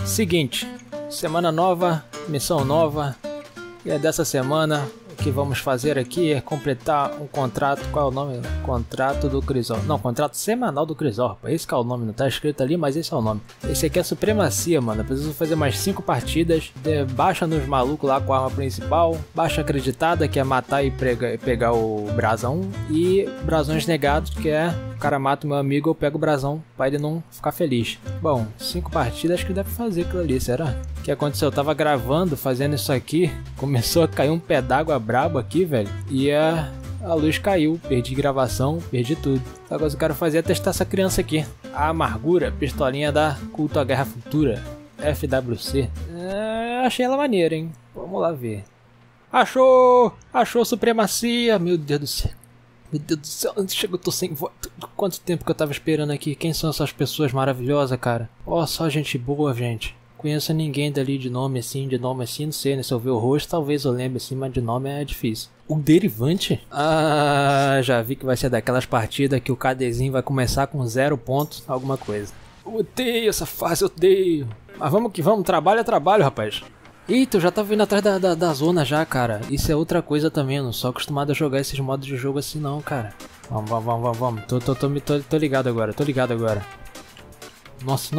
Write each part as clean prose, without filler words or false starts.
Seguinte, semana nova, missão nova. E é dessa semana o que vamos fazer aqui é completar um contrato. Qual é o nome? Contrato do Crisol. Não, contrato semanal do Crisol. Esse que é o nome, não tá escrito ali, mas esse é o nome. Esse aqui é supremacia, mano. Eu preciso fazer mais 5 partidas. Baixa nos malucos lá com a arma principal. Baixa acreditada, que é matar e pegar o brasão. E brasões negados, que é o cara mata o meu amigo, eu pego o brasão pra ele não ficar feliz. Bom, 5 partidas acho que deve fazer aquilo ali, será? O que aconteceu? Eu tava gravando, fazendo isso aqui. Começou a cair um pé d'água brabo aqui, velho. E a luz caiu, perdi gravação, perdi tudo. Agora eu quero fazer é testar essa criança aqui. A Amargura, pistolinha da Culto à Guerra Futura, FWC. Achei ela maneira, hein? Vamos lá ver. Achou! Achou supremacia! Meu Deus do céu. Meu Deus do céu, chega, eu tô sem voz. Quanto tempo que eu tava esperando aqui? Quem são essas pessoas maravilhosas, cara? Ó, só gente boa, gente. Conheço ninguém dali de nome assim, não sei, né? Se eu ver o rosto, talvez eu lembre assim, mas de nome é difícil. O Derivante? Ah, já vi que vai ser daquelas partidas que o KDzinho vai começar com 0 pontos, alguma coisa. Eu odeio essa fase, odeio. Mas vamos que vamos, trabalho é trabalho, rapaz. Eita, eu já tava vindo atrás da zona já, cara. Isso é outra coisa também, eu não sou acostumado a jogar esses modos de jogo assim não, cara. Vamos. Tô ligado agora, tô ligado agora. Nossa.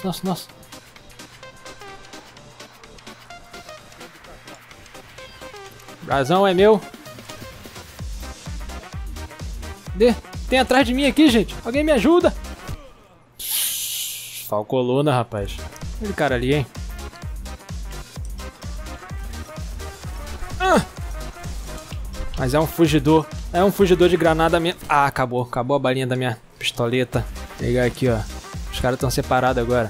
Brasão é meu. Tem atrás de mim aqui, gente. Alguém me ajuda. Falcolona, rapaz. Aquele cara ali, hein. Mas é um fugidor. É um fugidor de granada mesmo. Ah, acabou a balinha da minha pistoleta. Vou pegar aqui, ó. Os caras estão separados agora.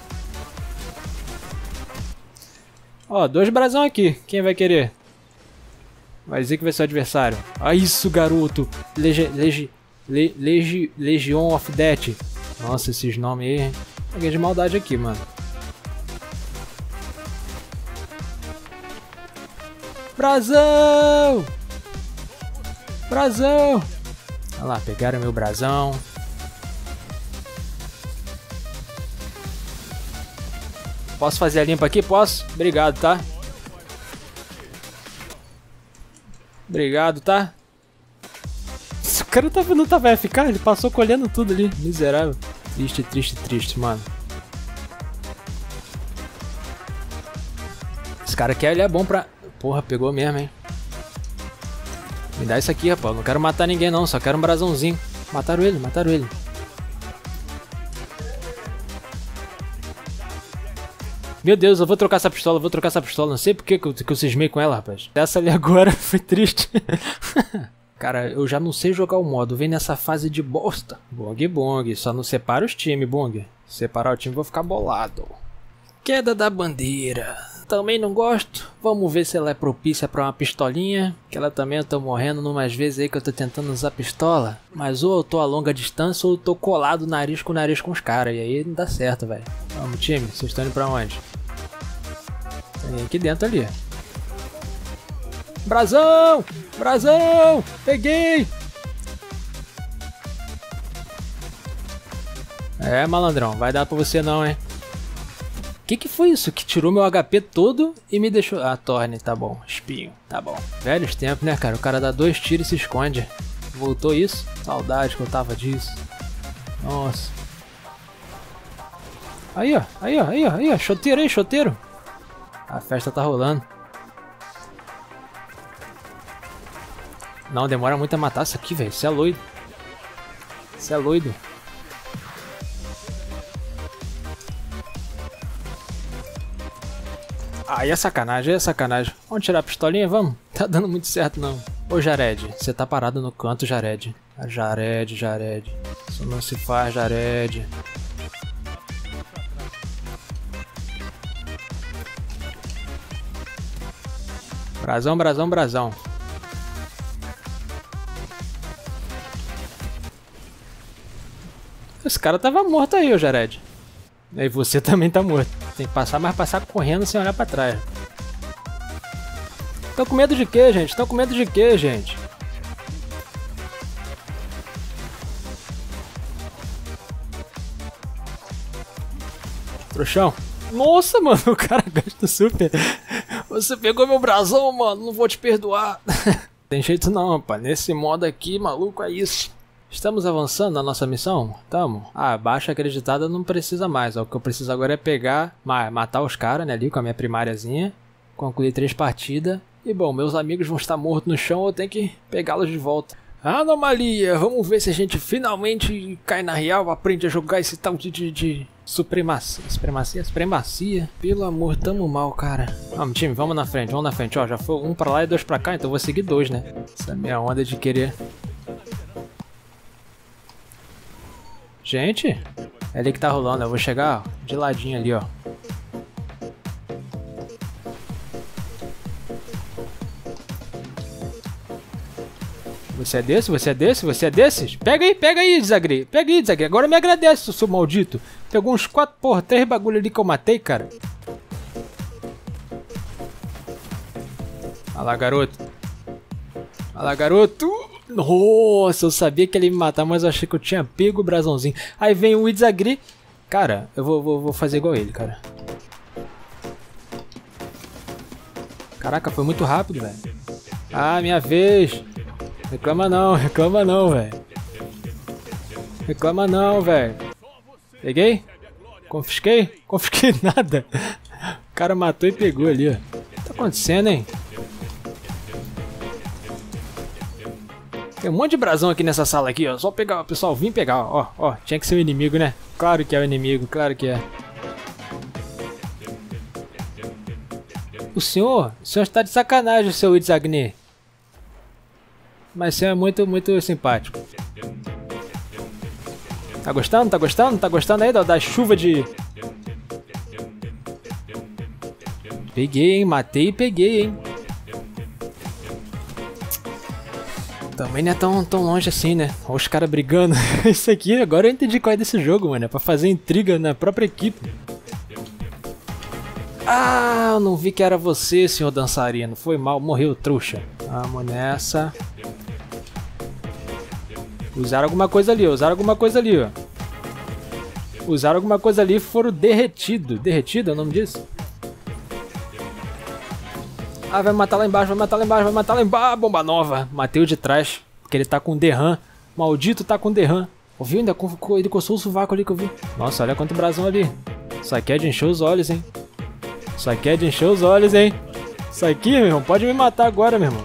Ó, 2 brasão aqui. Quem vai querer? Vai dizer que vai ser o adversário. Ah, isso, garoto. Legion of Death. Nossa, esses nomes aí. Peguei de maldade aqui, mano. Brasão! Brasão! Olha lá, pegaram meu brasão. Posso fazer a limpa aqui? Posso? Obrigado, tá? Obrigado, tá? O cara não tava FK, ele passou colhendo tudo ali. Miserável. Triste, mano. Esse cara aqui, ele é bom pra... Porra, pegou mesmo, hein? Me dá isso aqui, rapaz. Não quero matar ninguém, não. Só quero um brasãozinho. Mataram ele. Meu Deus, eu vou trocar essa pistola. Não sei porque que eu cismei com ela, rapaz. Essa ali agora foi triste. Cara, eu já não sei jogar o modo. Vem nessa fase de bosta. Bong. Só não separa os times, Bong. Se separar o time, vou ficar bolado. Queda da bandeira. Também não gosto. Vamos ver se ela é propícia pra uma pistolinha. Que ela também, eu tô morrendo numas vezes aí que eu tô tentando usar pistola. Mas ou eu tô a longa distância ou eu tô colado nariz com os caras. E aí não dá certo, velho. Vamos, time. Vocês estão indo pra onde? Tem aqui dentro ali. Brasão! Peguei! É, malandrão. Vai dar pra você não, hein? Que foi isso? Que tirou meu HP todo e me deixou... Ah, Torne, tá bom. Espinho, tá bom. Velhos tempos, né, cara? O cara dá 2 tiros e se esconde. Voltou isso? Saudade que eu tava disso. Nossa. Aí, ó. Choteiro. A festa tá rolando. Não, demora muito a matar isso aqui, velho. Isso é loido. Aí é sacanagem, Vamos tirar a pistolinha, vamos? Tá dando muito certo, não. Ô, Jared, você tá parado no canto, Jared. Jared. Isso não se faz, Jared. Brasão. Esse cara tava morto aí, ô Jared. E você também tá morto. Tem que passar, mas passar correndo sem olhar pra trás. Estão com medo de quê, gente? Trouxão. Nossa, mano, o cara gasta super. Você pegou meu brasão, mano, não vou te perdoar. Tem jeito não, rapaz. Nesse modo aqui, maluco, é isso. Estamos avançando na nossa missão? Tamo. Ah, baixa acreditada não precisa mais. Ó. O que eu preciso agora é pegar, matar os caras, né, ali com a minha primáriazinha. Concluir 3 partidas. E bom, meus amigos vão estar mortos no chão, eu tenho que pegá-los de volta. Anomalia, vamos ver se a gente finalmente cai na real, aprende a jogar esse tal de supremacia. Pelo amor, tamo mal, cara. Vamos, time, vamos na frente, ó, já foi 1 pra lá e 2 pra cá, então eu vou seguir 2, né? Essa é minha onda de querer. Gente, é ali que tá rolando, eu vou chegar ó, de ladinho ali, ó. Você é desse? Você é desse? Você é desses? Pega aí, Desagre. Pega aí, Desagre. Agora me agradece, seu maldito. Pegou uns 4, porra, 3 bagulho ali que eu matei, cara. Olha lá, garoto. Olha lá, garoto. Nossa, eu sabia que ele ia me matar, mas eu achei que eu tinha pego o brasãozinho. Aí vem o Desagre. Cara, eu vou fazer igual ele, cara. Caraca, foi muito rápido, velho. Ah, minha vez. Reclama não, velho. Reclama não, velho. Peguei? Confisquei? Confisquei nada. O cara matou e pegou ali, ó. O que tá acontecendo, hein? Tem um monte de brasão aqui nessa sala aqui, ó. Só pegar, pessoal, vim pegar, ó. Ó, tinha que ser o inimigo, né? Claro que é o inimigo, claro que é. O senhor está de sacanagem, seu Itzagni. Mas você é muito simpático. Tá gostando? Tá gostando? Tá gostando aí da chuva de... Peguei, hein? Matei e peguei, hein? Também não é tão longe assim, né? Olha os caras brigando. Isso aqui, agora eu entendi qual é desse jogo, mano. É pra fazer intriga na própria equipe. Ah, eu não vi que era você, senhor dançarino. Foi mal, morreu, trouxa. Vamos nessa. Usaram alguma coisa ali, ó. Usaram alguma coisa ali e foram derretidos. Derretido é o nome disso? Ah, vai matar lá embaixo, vai matar lá embaixo. Bomba nova. Matei o de trás, porque ele tá com derram. Maldito tá com derram. Ouviu? Ainda ele coçou o sovaco ali que eu vi. Nossa, olha quanto brasão ali. Isso aqui é de encher os olhos, hein. Isso aqui, meu irmão, pode me matar agora, meu irmão.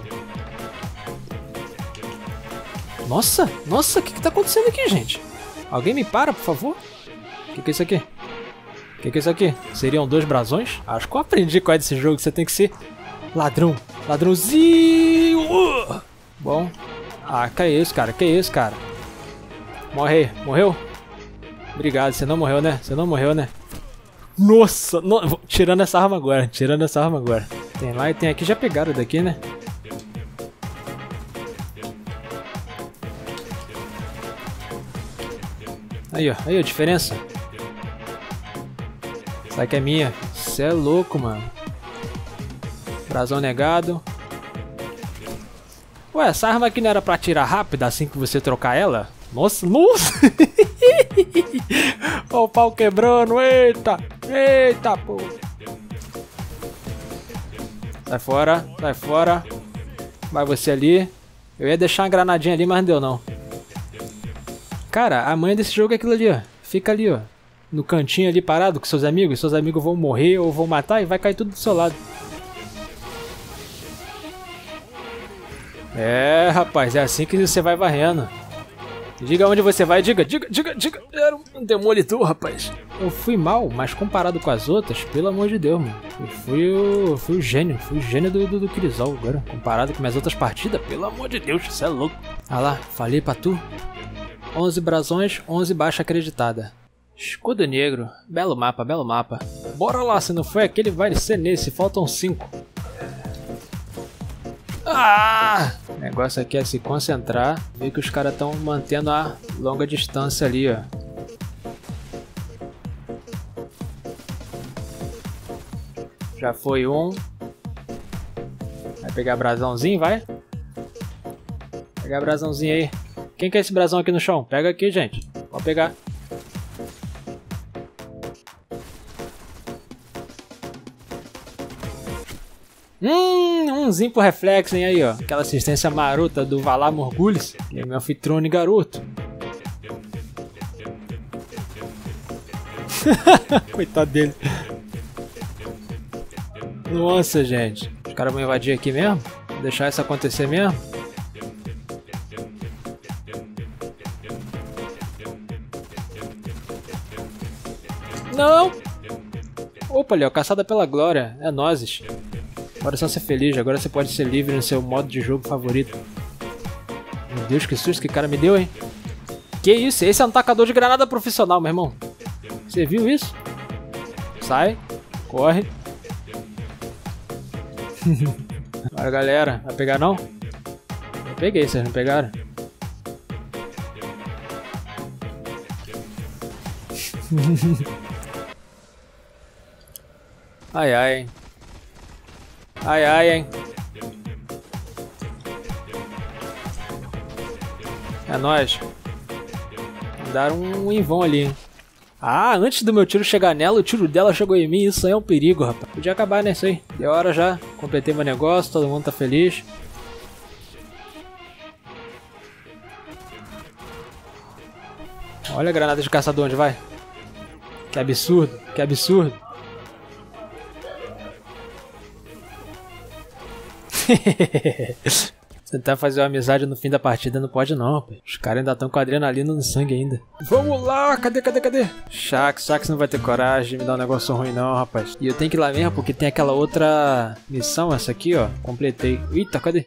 Nossa, o que tá acontecendo aqui, gente? Alguém me para, por favor? O que é isso aqui? O que é isso aqui? Seriam 2 brasões? Acho que eu aprendi qual é desse jogo, você tem que ser ladrão. Ladrãozinho! Bom. Ah, que é isso, cara? Morre aí. Morreu? Obrigado, você não morreu, né? Nossa! Tirando essa arma agora. Tem lá e tem aqui, já pegaram daqui, né? Aí, ó, a diferença. Essa aqui é minha. Você é louco, mano. Brasão negado. Ué, essa arma aqui não era pra tirar rápido assim que você trocar ela? Nossa! Ó o pau quebrando, eita, pô. Sai fora. Vai você ali. Eu ia deixar uma granadinha ali, mas não deu não. Cara, a manha desse jogo é aquilo ali, ó. Fica ali, ó. No cantinho ali parado com seus amigos. Seus amigos vão morrer ou vão matar e vai cair tudo do seu lado. É, rapaz, é assim que você vai varrendo. Diga onde você vai, diga. Era um demolidor, rapaz. Eu fui mal, mas comparado com as outras, pelo amor de Deus, mano. Eu fui o gênio do Crisol agora. Comparado com minhas outras partidas, pelo amor de Deus, você é louco. Ah lá, falei pra tu. 11 brasões, 11 baixa acreditada. Escudo negro, belo mapa. Bora lá, se não foi aquele, vai ser nesse, faltam 5. Ah! O negócio aqui é se concentrar, ver que os caras estão mantendo a longa distância ali, ó. Já foi um. Vai pegar brasãozinho, vai? Pegar brasãozinho aí. Quem quer esse brasão aqui no chão? Pega aqui, gente. Pode pegar. Umzinho pro reflexo, hein, aí, ó. Aquela assistência marota do Valar Morgulhos, que é meu anfitrione garoto. Coitado dele. Nossa, gente. Os caras vão invadir aqui mesmo? Vou deixar isso acontecer mesmo? Não! Opa, ali, ó. Caçada pela glória. É nozes. Agora é só ser feliz. Agora você pode ser livre no seu modo de jogo favorito. Meu Deus, que susto que cara me deu, hein? Que isso? Esse é um tacador de granada profissional, meu irmão. Você viu isso? Sai. Corre. Bora, galera. Vai pegar, não? Eu peguei, vocês não pegaram? Ai, ai, hein? Ai, ai, hein? É nóis. Mandaram um invão ali, hein? Ah, antes do meu tiro chegar nela, o tiro dela chegou em mim. Isso aí é um perigo, rapaz. Podia acabar nisso aí. Deu hora já. Completei meu negócio, todo mundo tá feliz. Olha a granada de caçador onde vai. Que absurdo, que absurdo. Tentar fazer uma amizade no fim da partida não pode não, rapaz. Os caras ainda estão com adrenalina no sangue ainda. Vamos lá, cadê? Shaxx não vai ter coragem de me dar um negócio ruim não, rapaz. E eu tenho que ir lá mesmo porque tem aquela outra missão, essa aqui, ó. Completei. Eita, cadê?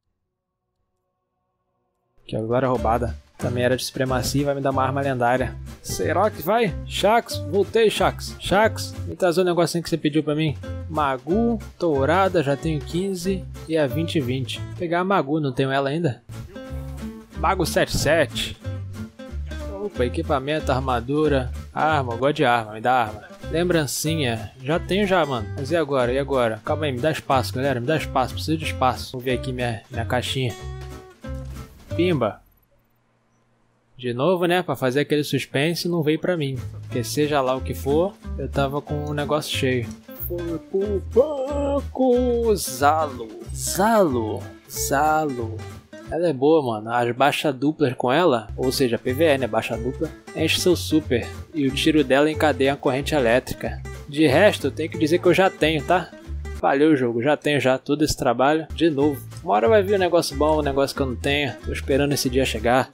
Que agora é roubada. Também era de supremacia e vai me dar uma arma lendária. Será que vai? Shaxx, voltei, Shaxx. Shaxx, me traz o negocinho que você pediu pra mim. Magu, tourada, já tenho 15 e a 20. Vou pegar a Magu, não tenho ela ainda? Magu 77. Opa, equipamento, armadura, arma, eu gosto de arma, me dá arma. Lembrancinha, já tenho já, mano. Mas e agora? E agora? Calma aí, me dá espaço, galera, me dá espaço, preciso de espaço. Vou ver aqui minha caixinha. Pimba. De novo, né, pra fazer aquele suspense, não veio pra mim. Porque seja lá o que for, eu tava com o negócio cheio. Foi pro banco. Zalo. Ela é boa, mano. As baixas duplas com ela, ou seja, PVE, né, baixa dupla, enche seu super. E o tiro dela encadeia a corrente elétrica. De resto, eu tenho que dizer que eu já tenho, tá? Falhou o jogo, já tenho todo esse trabalho. De novo. Uma hora vai vir um negócio bom, um negócio que eu não tenho. Tô esperando esse dia chegar.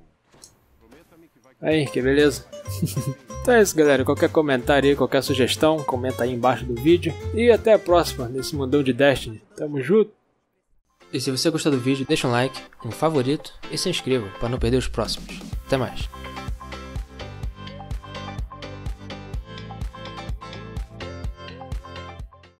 Aí, que beleza. Então é isso, galera. Qualquer comentário aí, qualquer sugestão, comenta aí embaixo do vídeo. E até a próxima nesse mundão de Destiny. Tamo junto. E se você gostou do vídeo, deixa um like, um favorito e se inscreva para não perder os próximos. Até mais.